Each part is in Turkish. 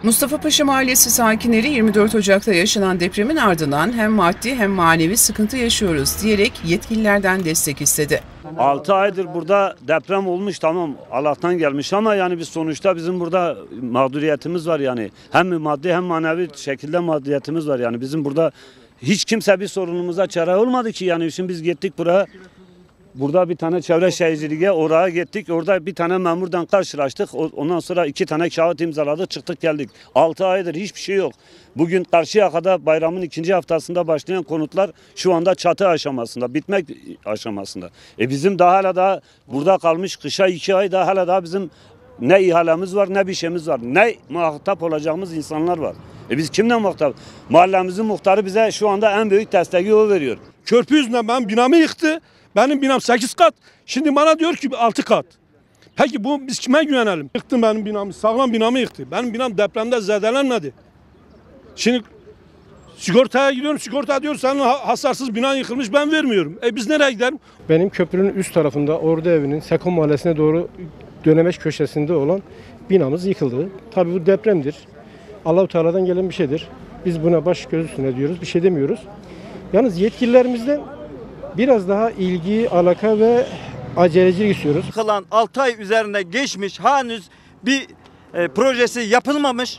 Mustafa Paşa Mahallesi sakinleri 24 Ocak'ta yaşanan depremin ardından hem maddi hem manevi sıkıntı yaşıyoruz diyerek yetkililerden destek istedi. 6 aydır burada deprem olmuş, tamam, Allah'tan gelmiş ama yani biz sonuçta bizim burada mağduriyetimiz var yani. Hem maddi hem manevi şekilde mağduriyetimiz var yani. Bizim burada hiç kimse bir sorunumuza çare olmadı ki yani. Şimdi biz gittik buraya. Burada bir tane çevre şehirciliğe oraya gittik. Orada bir tane memurdan karşılaştık. Ondan sonra 2 tane kağıt imzaladık, çıktık geldik. 6 aydır hiçbir şey yok. Bugün Karşıyaka'da bayramın 2. haftasında başlayan konutlar şu anda çatı aşamasında, bitmek aşamasında. Bizim hala burada kalmış, kışa 2 ay hala bizim ne ihalemiz var ne bir şeyimiz var. Ne muhatap olacağımız insanlar var. Biz kimden muhatap? Mahallemizin muhtarı bize şu anda en büyük desteği o veriyor. Körpü yüzünden ben binamı yıktı. Benim binam 8 kat. Şimdi bana diyor ki 6 kat. Peki biz kime güvenelim? Yıktı benim binamı. Sağlam binamı yıktı. Benim binam depremde zedelenmedi. Şimdi sigortaya gidiyorum. Sigorta diyor senin hasarsız binan yıkılmış, ben vermiyorum. Biz nereye gidelim? Benim köprünün üst tarafında Ordu Evi'nin Seko Mahallesi'ne doğru dönemeç köşesinde olan binamız yıkıldı. Tabii bu depremdir. Allah-u Teala'dan gelen bir şeydir. Biz buna baş göz üstüne diyoruz. Bir şey demiyoruz. Yalnız yetkililerimizden biraz daha ilgi, alaka ve acelecilik istiyoruz. Kalan 6 ay üzerine geçmiş, henüz bir projesi yapılmamış.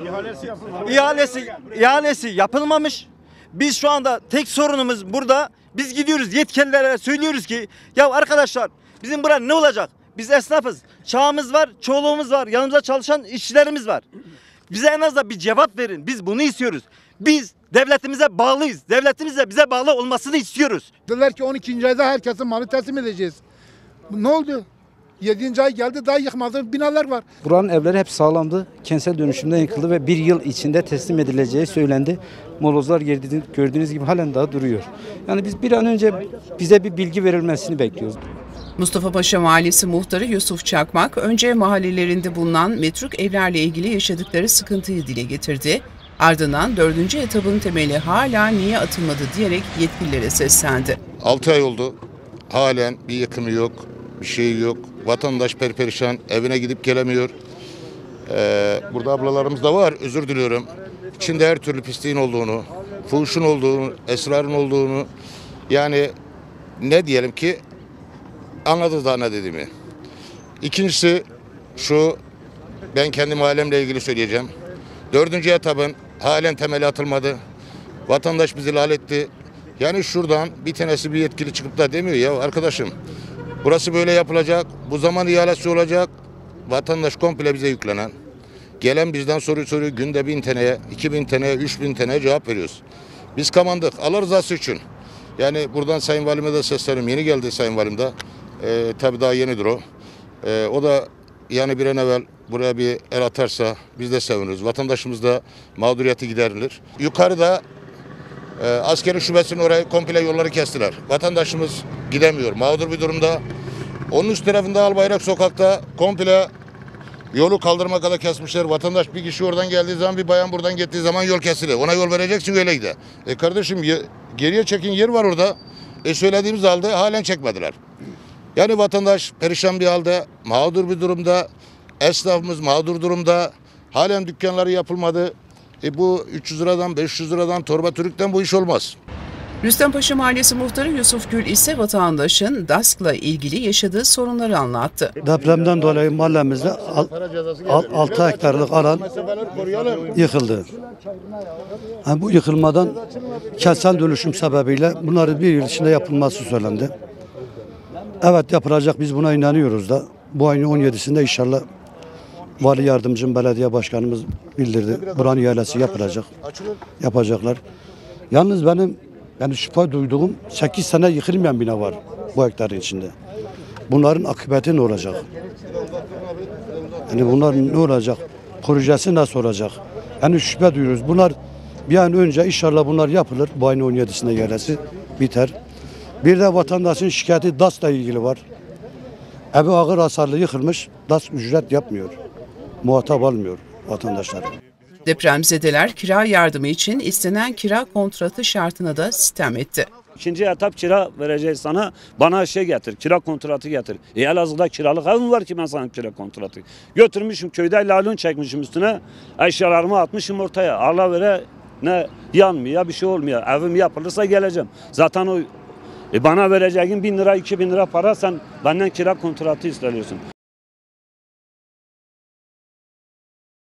İhalesi yapılmamış. Biz şu anda tek sorunumuz burada. Biz gidiyoruz yetkililere söylüyoruz ki ya arkadaşlar bizim burada ne olacak? Biz esnafız. Çağımız var, çoluğumuz var, yanımızda çalışan işçilerimiz var. Bize en azından bir cevap verin. Biz bunu istiyoruz. Biz devletimize bağlıyız. Devletimiz de bize bağlı olmasını istiyoruz. Dediler ki 12. ayda herkesin malı teslim edeceğiz. Ne oldu? 7. ay geldi, daha yıkmadığım binalar var. Buranın evleri hep sağlamdı. Kentsel dönüşümden yıkıldı ve bir yıl içinde teslim edileceği söylendi. Molozlar gördüğünüz gibi halen daha duruyor. Yani biz bir an önce bize bir bilgi verilmesini bekliyoruz. Mustafa Paşa Mahallesi muhtarı Yusuf Çakmak önce mahallelerinde bulunan metruk evlerle ilgili yaşadıkları sıkıntıyı dile getirdi. Ardından 4. etabın temeli hala niye atılmadı diyerek yetkililere seslendi. 6 ay oldu. Halen bir yıkımı yok, bir şey yok. Vatandaş perperişan, evine gidip gelemiyor. Burada ablalarımız da var, özür diliyorum. İçinde her türlü pisliğin olduğunu, fuhuşun olduğunu, esrarın olduğunu, yani ne diyelim ki anladınız daha ne dediğimi. İkincisi şu, ben kendi mahallemle ilgili söyleyeceğim. 4. etabın halen temeli atılmadı. Vatandaş bizi lal etti. Yani şuradan bir tanesi bir yetkili çıkıp da demiyor ya arkadaşım burası böyle yapılacak, bu zaman ihalesi olacak. Vatandaş komple bize yüklenen. Gelen bizden soruyor, günde 1000 TL'ye, 2000 TL'ye, 3000 TL'ye cevap veriyoruz. Biz kamandık, Allah rızası için. Yani buradan Sayın Valime de sesleniyorum. Yeni geldi Sayın Valim de. Tabii daha yenidir o. O da yani bir an evvel buraya bir el atarsa biz de seviniriz. Vatandaşımız da mağduriyeti giderilir. Yukarıda askeri şubesinin oraya komple yolları kestiler. Vatandaşımız gidemiyor. Mağdur bir durumda. Onun üst tarafında Albayrak sokakta komple yolu kaldırma kadar kesmişler. Vatandaş bir kişi oradan geldiği zaman bir bayan buradan gittiği zaman yol kesilir. Ona yol vereceksin öyle gider. Kardeşim geriye çekin yer var orada. Söylediğimiz halde halen çekmediler. Yani vatandaş perişan bir halde, mağdur bir durumda. Esnafımız mağdur durumda. Halen dükkanları yapılmadı. Bu 300 liradan 500 liradan torba türükten bu iş olmaz. Rüstempaşa Mahallesi muhtarı Yusuf Gül ise vatandaşın DASK'la ilgili yaşadığı sorunları anlattı. Depremden dolayı mahallemizde 6 hektarlık alan yıkıldı. Yani bu yıkılmadan kentsel dönüşüm sebebiyle bunların bir yıl içinde yapılması söylendi. Evet yapılacak, biz buna inanıyoruz da. Bu ayın 17'sinde inşallah Vali Yardımcım, Belediye Başkanımız bildirdi. Buranın ihalesi yapılacak. Yapacaklar. Yalnız benim şüphe duyduğum 8 sene yıkılmayan bina var bu hektarın içinde. Bunların akıbeti ne olacak? Yani bunlar ne olacak? Projesi nasıl olacak? Yani şüphe duyuyoruz. Bunlar bir an önce inşallah bunlar yapılır. Bu ayın 17'sinde ihalesi biter. Bir de vatandaşın şikayeti DAS'la ilgili var. Evi ağır hasarlı yıkılmış, DAS ücret yapmıyor. Muhatap almıyor vatandaşlar. Depremzedeler kira yardımı için istenen kira kontratı şartına da sitem etti. ikinci etap kira vereceğiz sana. Bana şey getir, kira kontratı getir. Elazığ'da kiralık ev mi var ki ben sana kira kontratı? Götürmüşüm köyde lalun çekmişim üstüne. Eşyalarımı atmışım ortaya. Allah vere ne yanmıyor, bir şey olmuyor. Evim yapılırsa geleceğim. Zaten o bana vereceğin 1000 lira 2000 lira para sen benden kira kontratı istiyorsun.